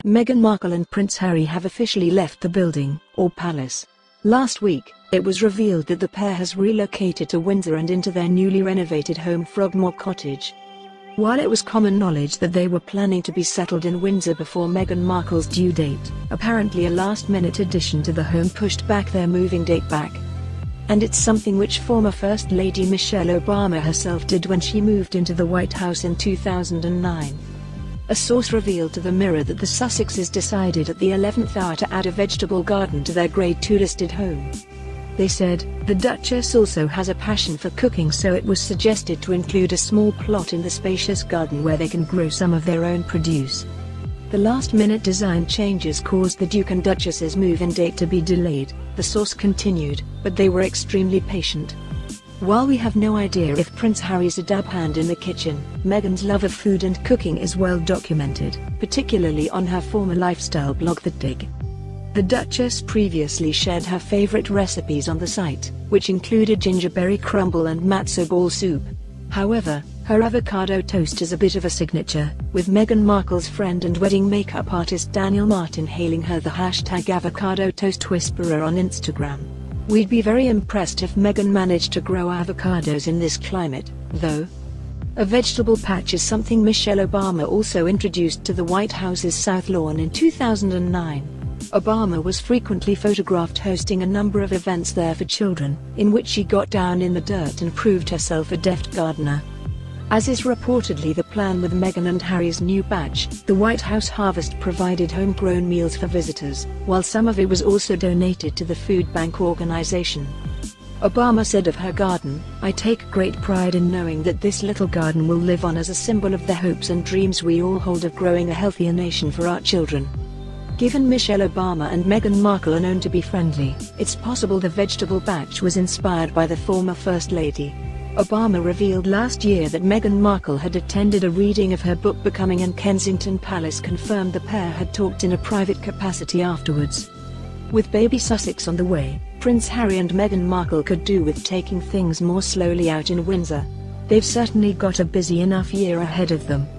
Meghan Markle and Prince Harry have officially left the building, or palace. Last week, it was revealed that the pair has relocated to Windsor and into their newly renovated home Frogmore Cottage. While it was common knowledge that they were planning to be settled in Windsor before Meghan Markle's due date, apparently a last-minute addition to the home pushed back their moving date back. And it's something which former First Lady Michelle Obama herself did when she moved into the White House in 2009. A source revealed to the Mirror that the Sussexes decided at the 11th hour to add a vegetable garden to their Grade 2 listed home. They said, "The Duchess also has a passion for cooking, so it was suggested to include a small plot in the spacious garden where they can grow some of their own produce." The last-minute design changes caused the Duke and Duchess's move-in date to be delayed, the source continued, but they were extremely patient. While we have no idea if Prince Harry's a dab hand in the kitchen, Meghan's love of food and cooking is well documented, particularly on her former lifestyle blog The Dig. The Duchess previously shared her favorite recipes on the site, which included gingerberry crumble and matzo ball soup. However, her avocado toast is a bit of a signature, with Meghan Markle's friend and wedding makeup artist Daniel Martin hailing her the #avocado toast whisperer on Instagram. "We'd be very impressed if Meghan managed to grow avocados in this climate, though." A vegetable patch is something Michelle Obama also introduced to the White House's South Lawn in 2009. Obama was frequently photographed hosting a number of events there for children, in which she got down in the dirt and proved herself a deft gardener. As is reportedly the plan with Meghan and Harry's new batch, the White House Harvest provided homegrown meals for visitors, while some of it was also donated to the food bank organization. Obama said of her garden, "I take great pride in knowing that this little garden will live on as a symbol of the hopes and dreams we all hold of growing a healthier nation for our children." Given Michelle Obama and Meghan Markle are known to be friendly, it's possible the vegetable batch was inspired by the former First Lady. Obama revealed last year that Meghan Markle had attended a reading of her book Becoming, and Kensington Palace confirmed the pair had talked in a private capacity afterwards. With baby Sussex on the way, Prince Harry and Meghan Markle could do with taking things more slowly out in Windsor. They've certainly got a busy enough year ahead of them.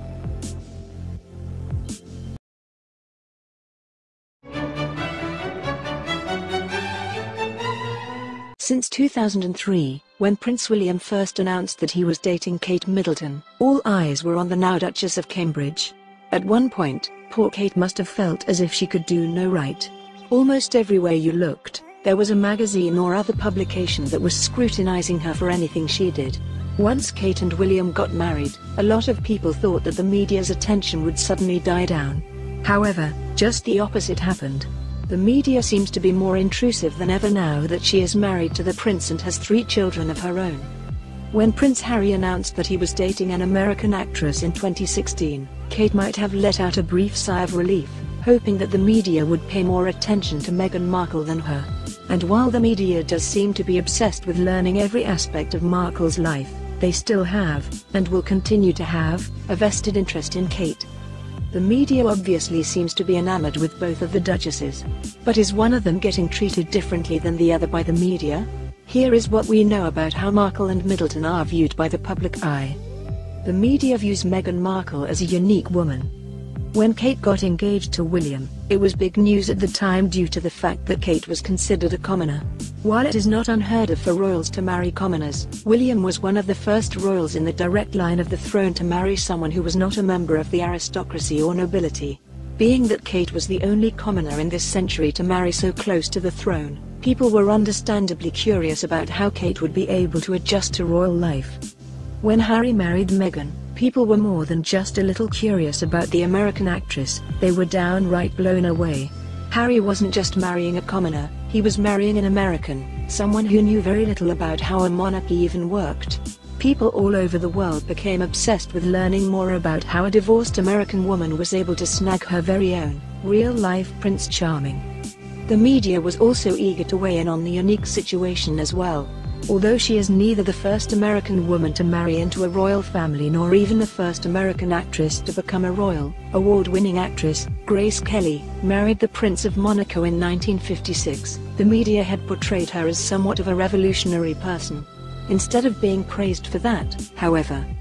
Since 2003, when Prince William first announced that he was dating Kate Middleton, all eyes were on the now Duchess of Cambridge. At one point, poor Kate must have felt as if she could do no right. Almost everywhere you looked, there was a magazine or other publication that was scrutinizing her for anything she did. Once Kate and William got married, a lot of people thought that the media's attention would suddenly die down. However, just the opposite happened. The media seems to be more intrusive than ever now that she is married to the prince and has 3 children of her own. When Prince Harry announced that he was dating an American actress in 2016, Kate might have let out a brief sigh of relief, hoping that the media would pay more attention to Meghan Markle than her. And while the media does seem to be obsessed with learning every aspect of Markle's life, they still have, and will continue to have, a vested interest in Kate. The media obviously seems to be enamored with both of the duchesses. But is one of them getting treated differently than the other by the media? Here is what we know about how Markle and Middleton are viewed by the public eye. The media views Meghan Markle as a unique woman. When Kate got engaged to William, it was big news at the time due to the fact that Kate was considered a commoner. While it is not unheard of for royals to marry commoners, William was one of the first royals in the direct line of the throne to marry someone who was not a member of the aristocracy or nobility. Being that Kate was the only commoner in this century to marry so close to the throne, people were understandably curious about how Kate would be able to adjust to royal life. When Harry married Meghan, people were more than just a little curious about the American actress, they were downright blown away. Harry wasn't just marrying a commoner, he was marrying an American, someone who knew very little about how a monarchy even worked. People all over the world became obsessed with learning more about how a divorced American woman was able to snag her very own, real-life Prince Charming. The media was also eager to weigh in on the unique situation as well. Although she is neither the first American woman to marry into a royal family nor even the first American actress to become a royal, award-winning actress, Grace Kelly, married the Prince of Monaco in 1956, the media had portrayed her as somewhat of a revolutionary person. Instead of being praised for that, however,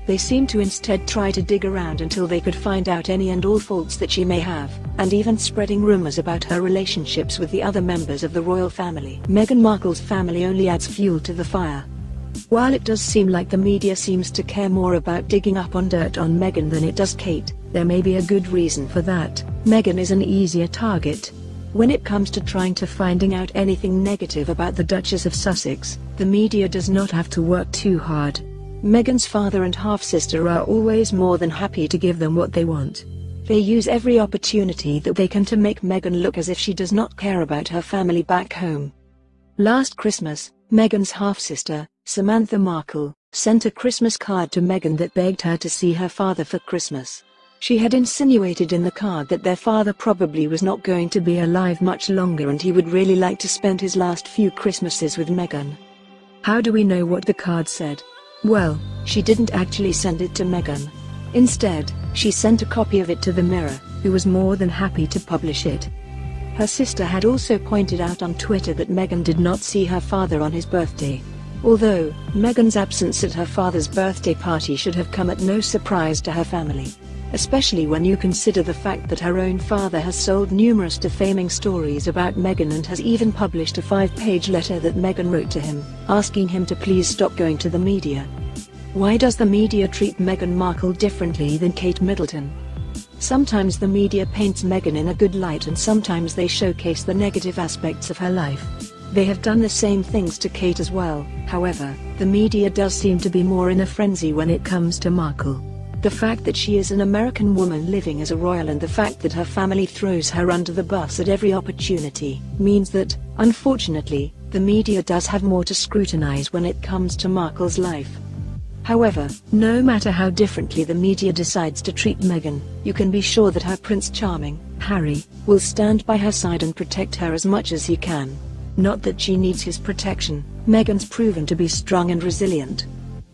They seem to instead try to dig around until they could find out any and all faults that she may have, and even spreading rumors about her relationships with the other members of the royal family. Meghan Markle's family only adds fuel to the fire. While it does seem like the media seems to care more about digging up on dirt on Meghan than it does Kate, there may be a good reason for that. Meghan is an easier target. When it comes to trying to finding out anything negative about the Duchess of Sussex, the media does not have to work too hard. Meghan's father and half-sister are always more than happy to give them what they want. They use every opportunity that they can to make Meghan look as if she does not care about her family back home. Last Christmas, Meghan's half-sister, Samantha Markle, sent a Christmas card to Meghan that begged her to see her father for Christmas. She had insinuated in the card that their father probably was not going to be alive much longer and he would really like to spend his last few Christmases with Meghan. How do we know what the card said? Well, she didn't actually send it to Meghan. Instead, she sent a copy of it to the Mirror, who was more than happy to publish it. Her sister had also pointed out on Twitter that Meghan did not see her father on his birthday. Although, Meghan's absence at her father's birthday party should have come at no surprise to her family, especially when you consider the fact that her own father has sold numerous defaming stories about Meghan and has even published a 5-page letter that Meghan wrote to him, asking him to please stop going to the media. Why does the media treat Meghan Markle differently than Kate Middleton? Sometimes the media paints Meghan in a good light and sometimes they showcase the negative aspects of her life. They have done the same things to Kate as well. However, the media does seem to be more in a frenzy when it comes to Markle. The fact that she is an American woman living as a royal and the fact that her family throws her under the bus at every opportunity means that, unfortunately, the media does have more to scrutinize when it comes to Markle's life. However, no matter how differently the media decides to treat Meghan, you can be sure that her Prince Charming, Harry, will stand by her side and protect her as much as he can. Not that she needs his protection, Meghan's proven to be strong and resilient.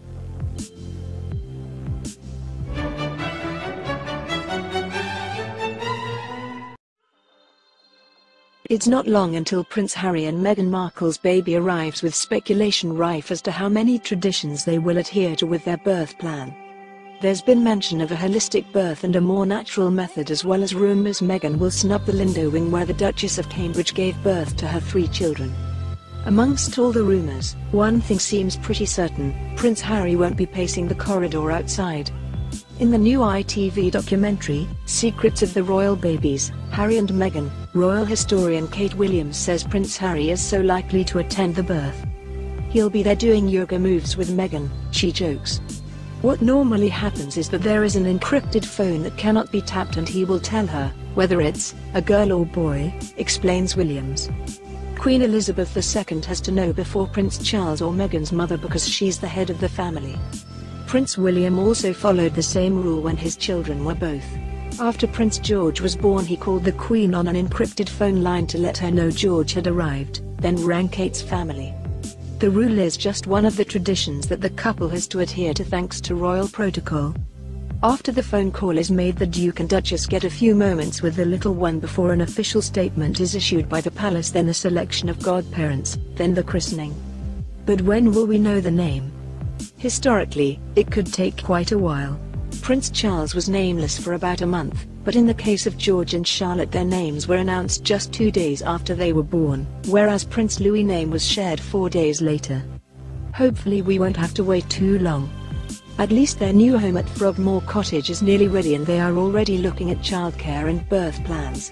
It's not long until Prince Harry and Meghan Markle's baby arrives, with speculation rife as to how many traditions they will adhere to with their birth plan. There's been mention of a holistic birth and a more natural method, as well as rumours Meghan will snub the Lindo wing where the Duchess of Cambridge gave birth to her 3 children. Amongst all the rumours, one thing seems pretty certain: Prince Harry won't be pacing the corridor outside. In the new ITV documentary, Secrets of the Royal Babies, Harry and Meghan, royal historian Kate Williams says Prince Harry is so likely to attend the birth. He'll be there doing yoga moves with Meghan, she jokes. What normally happens is that there is an encrypted phone that cannot be tapped and he will tell her, whether it's a girl or boy, explains Williams. Queen Elizabeth II has to know before Prince Charles or Meghan's mother because she's the head of the family. Prince William also followed the same rule when his children were both. After Prince George was born, he called the Queen on an encrypted phone line to let her know George had arrived, then rang Kate's family. The rule is just one of the traditions that the couple has to adhere to thanks to royal protocol. After the phone call is made, the Duke and Duchess get a few moments with the little one before an official statement is issued by the palace, then a selection of godparents, then the christening. But when will we know the name? Historically, it could take quite a while. Prince Charles was nameless for about a month, but in the case of George and Charlotte, their names were announced just 2 days after they were born, whereas Prince Louis' name was shared 4 days later. Hopefully we won't have to wait too long. At least their new home at Frogmore Cottage is nearly ready and they are already looking at childcare and birth plans.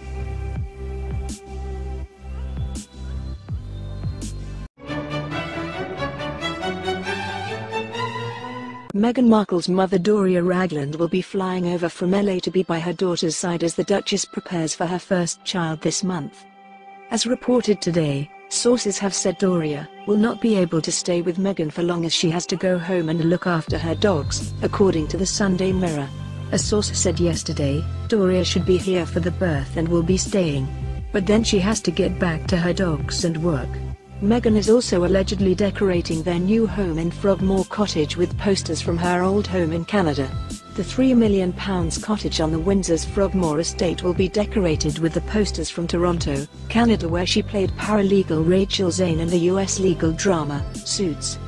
Meghan Markle's mother Doria Ragland will be flying over from LA to be by her daughter's side as the Duchess prepares for her first child this month. As reported today, sources have said Doria will not be able to stay with Meghan for long as she has to go home and look after her dogs, according to the Sunday Mirror. A source said yesterday, Doria should be here for the birth and will be staying. But then she has to get back to her dogs and work. Meghan is also allegedly decorating their new home in Frogmore Cottage with posters from her old home in Canada. The £3 million cottage on the Windsor's Frogmore estate will be decorated with the posters from Toronto, Canada, where she played paralegal Rachel Zane in the US legal drama, Suits.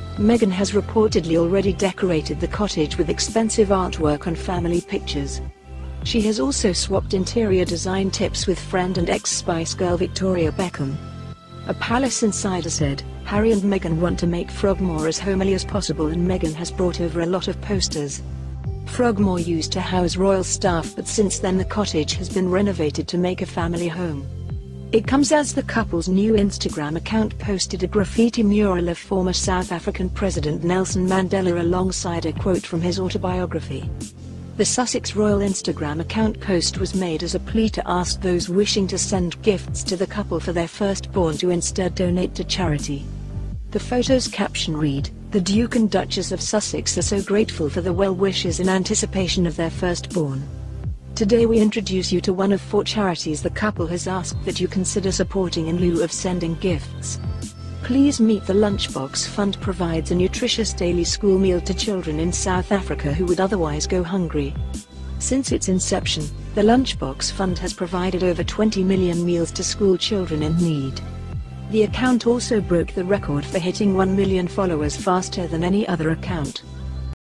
Meghan has reportedly already decorated the cottage with expensive artwork and family pictures. She has also swapped interior design tips with friend and ex-Spice Girl Victoria Beckham. A palace insider said, "Harry and Meghan want to make Frogmore as homely as possible, and Meghan has brought over a lot of posters." Frogmore used to house royal staff, but since then the cottage has been renovated to make a family home. It comes as the couple's new Instagram account posted a graffiti mural of former South African President Nelson Mandela alongside a quote from his autobiography. The Sussex Royal Instagram account post was made as a plea to ask those wishing to send gifts to the couple for their firstborn to instead donate to charity. The photo's caption read, "The Duke and Duchess of Sussex are so grateful for the well wishes in anticipation of their firstborn. Today we introduce you to one of 4 charities the couple has asked that you consider supporting in lieu of sending gifts. Please meet the Lunchbox Fund provides a nutritious daily school meal to children in South Africa who would otherwise go hungry. Since its inception, the Lunchbox Fund has provided over 20 million meals to school children in need." The account also broke the record for hitting 1 million followers faster than any other account.